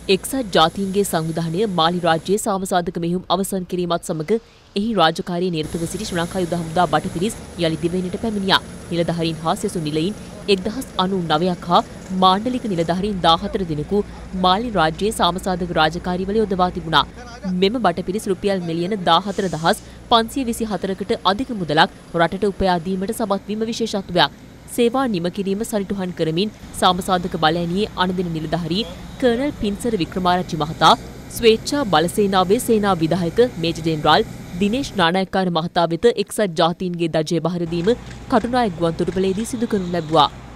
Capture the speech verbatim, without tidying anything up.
එක්සත් ජාතීන්ගේ සංවිධානය මාලි රාජ්‍යයේ සාමසාධක මෙහෙයුම් අවසන් කිරීමත් සමග එහි රාජකාරියේ නිරතව සිටි ශ්‍රී ලංකා යුද හමුදා බටපිරිස් යළි දිවයිනට පැමිණියා. නිලධාරීන් හා සෙසු නිලයින් එක්දහස් අනූ නවයක් හා මාණ්ඩලික නිලධාරීන් දාහතර දෙනෙකු මාලි රාජ්‍යයේ සාමසාධක රාජකාරිවල යොදවා තිබුණා. මෙම බටපිරිස් රුපියල් මිලියන දාහතර දහස් පන්සිය විසි හතරකට අධික මුදලක් රටට උපයා දීමට සමත් වීම විශේෂත්වයක්. සේවා නිම කිරීම සනිටුහන් කරමින් සාමසාධක බලඇණියේ අනදින නිලධාරී කර්නල් පින්සර වික්‍රමාරච්චි මහතා ස්වේච්ඡා බලසේනාවේ සේනා විධායක මේජර් ජෙනරාල් දිනේෂ් නානායක්කාර මහතා වෙත එක්සත් ජාතීන්ගේ දජය බහර දීම කටුනායක ගුවන්තොටුපළේදී සිදු කරනු ලැබුවා.